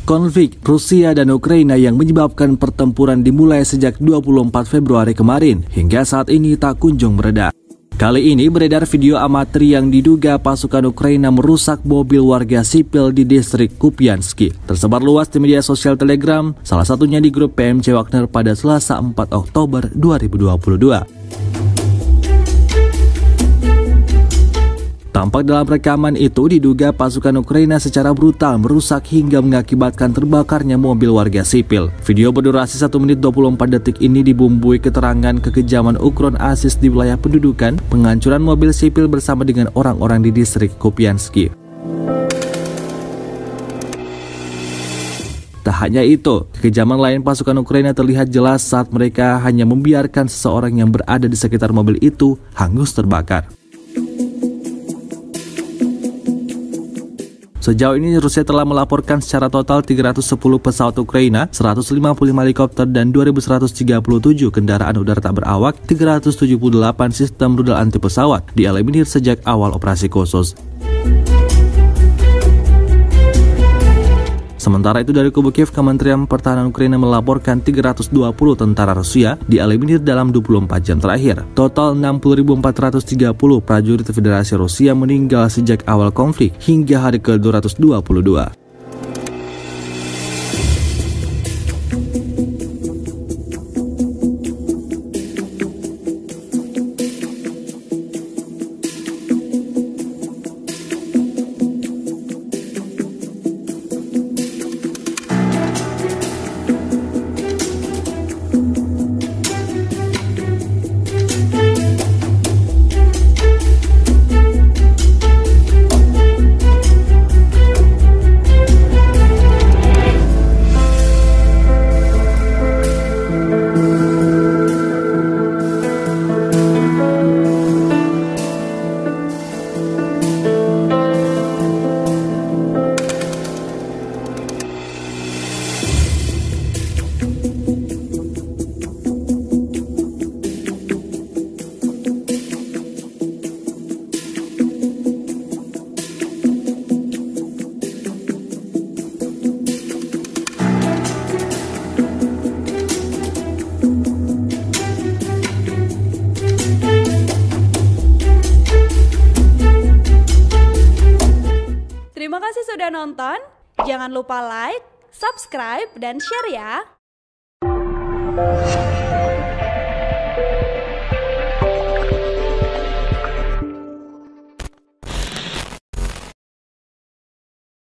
Konflik Rusia dan Ukraina yang menyebabkan pertempuran dimulai sejak 24 Februari kemarin hingga saat ini tak kunjung mereda. Kali ini beredar video amatir yang diduga pasukan Ukraina merusak mobil warga sipil di distrik Kupianski. Tersebar luas di media sosial Telegram, salah satunya di grup PMC Wagner pada Selasa 4 Oktober 2022. Tampak dalam rekaman itu diduga pasukan Ukraina secara brutal merusak hingga mengakibatkan terbakarnya mobil warga sipil. Video berdurasi 1 menit 24 detik ini dibumbui keterangan kekejaman Ukron Asis di wilayah pendudukan, penghancuran mobil sipil bersama dengan orang-orang di distrik Kupianski. Tak hanya itu, kekejaman lain pasukan Ukraina terlihat jelas saat mereka hanya membiarkan seseorang yang berada di sekitar mobil itu hangus terbakar. Sejauh ini Rusia telah melaporkan secara total 310 pesawat Ukraina, 155 helikopter dan 2.137 kendaraan udara tak berawak, 378 sistem rudal anti pesawat dieliminir sejak awal operasi khusus. Sementara itu dari kubu Kiev, Kementerian Pertahanan Ukraina melaporkan 320 tentara Rusia dieliminir dalam 24 jam terakhir. Total 60.430 prajurit Federasi Rusia meninggal sejak awal konflik hingga hari ke-222. Terima kasih sudah nonton, jangan lupa like, subscribe, dan share ya!